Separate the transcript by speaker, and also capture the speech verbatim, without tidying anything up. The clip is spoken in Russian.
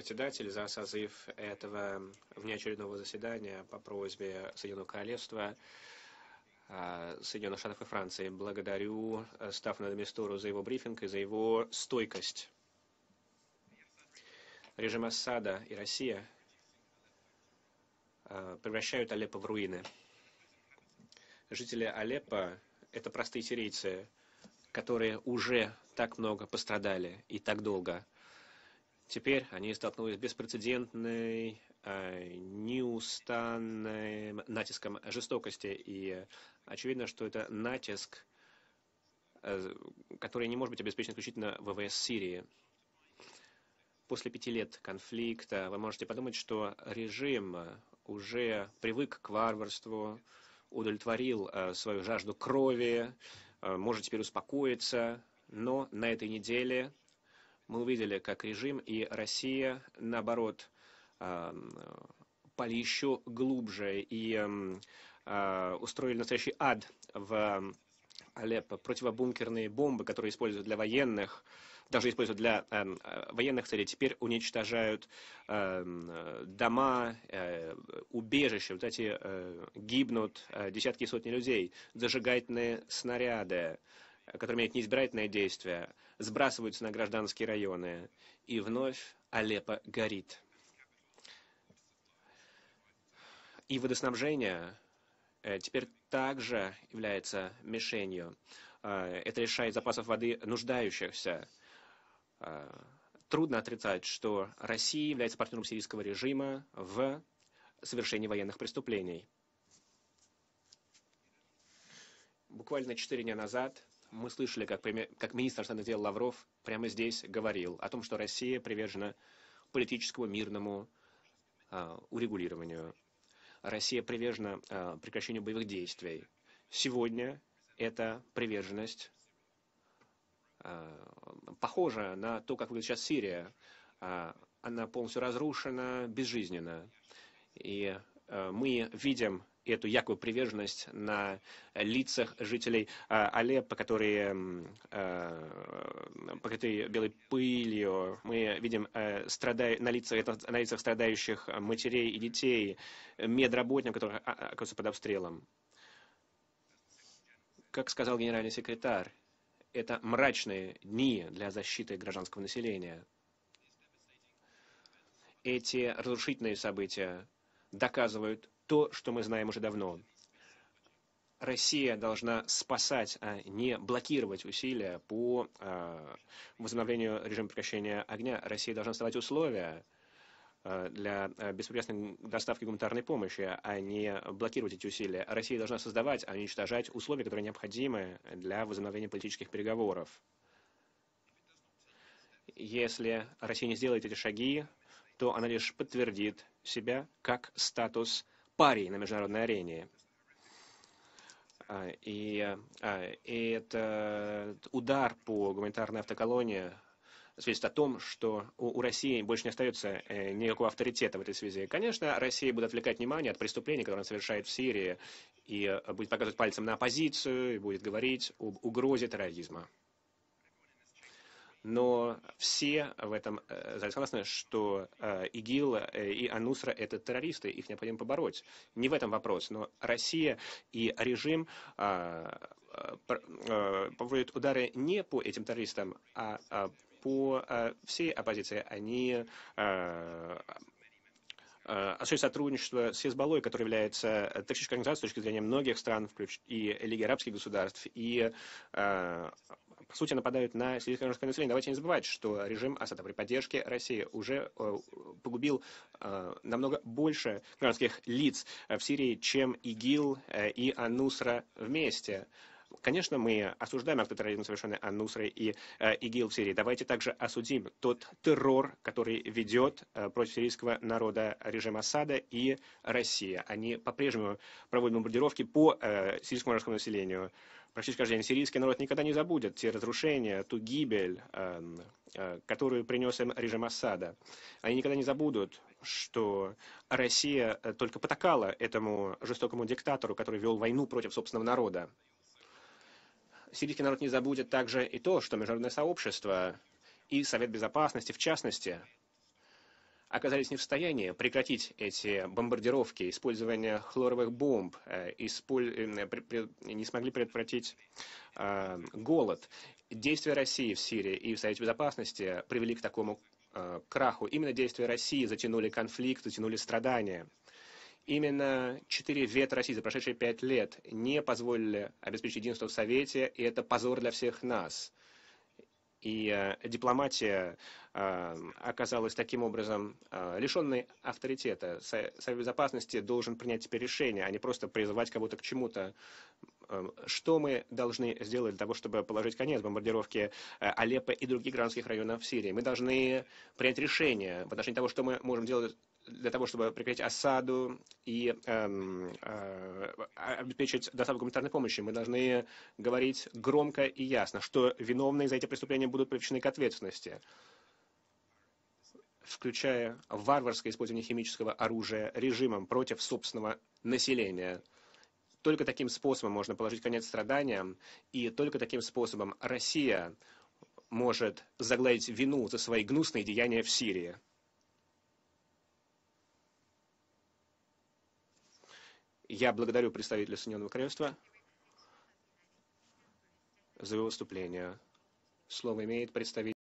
Speaker 1: председатель, за созыв этого внеочередного заседания по просьбе Соединенного Королевства, Соединенных Штатов и Франции. Благодарю Стаффана де Мистору за его брифинг и за его стойкость. Режим Асада и Россия превращают Алеппо в руины. Жители Алеппо – это простые сирийцы, которые уже так много пострадали и так долго. Теперь они столкнулись с беспрецедентной, неустанным натиском жестокости. И очевидно, что это натиск, который не может быть обеспечен исключительно ВВС Сирии. После пяти лет конфликта вы можете подумать, что режим уже привык к варварству, удовлетворил свою жажду крови, может теперь успокоиться. Но на этой неделе мы увидели, как режим и Россия, наоборот, пали еще глубже и устроили настоящий ад в Алеппо. Противобункерные бомбы, которые используют для военных, даже используют для военных целей, теперь уничтожают дома, убежища. Вот эти гибнут десятки и сотни людей. Зажигательные снаряды, которые имеют неизбирательное действие, сбрасываются на гражданские районы, и вновь Алеппо горит. И водоснабжение теперь также является мишенью. Это лишает запасов воды нуждающихся. Трудно отрицать, что Россия является партнером сирийского режима в совершении военных преступлений. Буквально четыре дня назад мы слышали, как, как министр иностранных дел Лавров прямо здесь говорил о том, что Россия привержена политическому мирному а, урегулированию. Россия привержена а, прекращению боевых действий. Сегодня эта приверженность а, похожа на то, как выглядит сейчас Сирия. А, она полностью разрушена, безжизненна. И а, мы видим эту якобы приверженность на лицах жителей а, Алеппо, которые а, покрыты белой пылью. Мы видим а, страда... на, лицах, на лицах страдающих матерей и детей, медработников, которые оказываются под обстрелом. Как сказал генеральный секретарь, это мрачные дни для защиты гражданского населения. Эти разрушительные события доказывают то, что мы знаем уже давно. Россия должна спасать, а не блокировать усилия по э, возобновлению режима прекращения огня. Россия должна создавать условия э, для беспрепятственной доставки гуманитарной помощи, а не блокировать эти усилия. Россия должна создавать, а не уничтожать условия, которые необходимы для возобновления политических переговоров. Если Россия не сделает эти шаги, то она лишь подтвердит себя как статус парии на международной арене. И, и этот удар по гуманитарной автоколонии свидетельствует о том, что у, у России больше не остается никакого авторитета в этой связи. Конечно, Россия будет отвлекать внимание от преступлений, которые она совершает в Сирии, и будет показывать пальцем на оппозицию, и будет говорить об угрозе терроризма. Но все в этом согласны, что ИГИЛ и Ан-Нусра – это террористы, их необходимо побороть. Не в этом вопрос, но Россия и режим проводят удары не по этим террористам, а по всей оппозиции. Они осуществляют сотрудничество с Хизбаллой, который является террористической организацией с точки зрения многих стран, и Лиги арабских государств, и по сути, нападают на сирийское гражданское население. Давайте не забывать, что режим Асада при поддержке России уже э, погубил э, намного больше гражданских лиц в Сирии, чем ИГИЛ э, и Ан-Нусра вместе. Конечно, мы осуждаем акты терроризма, совершенные Ан-Нусрой и э, ИГИЛ в Сирии. Давайте также осудим тот террор, который ведет э, против сирийского народа режим Асада и Россия. Они по-прежнему проводят бомбардировки по э, сирийскому гражданскому населению. Практически каждый день сирийский народ никогда не забудет те разрушения, ту гибель, э, э, которую принес им режим Асада. Они никогда не забудут, что Россия только потакала этому жестокому диктатору, который вел войну против собственного народа. Сирийский народ не забудет также и то, что международное сообщество и Совет Безопасности, в частности, оказались не в состоянии прекратить эти бомбардировки, использование хлоровых бомб, не смогли предотвратить голод. Действия России в Сирии и в Совете Безопасности привели к такому краху. Именно действия России затянули конфликт, затянули страдания. Именно четыре вето России за прошедшие пять лет не позволили обеспечить единство в Совете, и это позор для всех нас. И э, дипломатия э, оказалась таким образом э, лишенной авторитета. Совет Безопасности должен принять теперь решение, а не просто призывать кого-то к чему-то. Э, что мы должны сделать для того, чтобы положить конец бомбардировке э, Алеппо и других гражданских районов в Сирии? Мы должны принять решение в отношении того, что мы можем делать для того, чтобы прекратить осаду и э, э, обеспечить доставку гуманитарной помощи. Мы должны говорить громко и ясно, что виновные за эти преступления будут привлечены к ответственности, включая варварское использование химического оружия режимом против собственного населения. Только таким способом можно положить конец страданиям, и только таким способом Россия может загладить вину за свои гнусные деяния в Сирии. Я благодарю представителя Соединенного Королевства за его выступление. Слово имеет представитель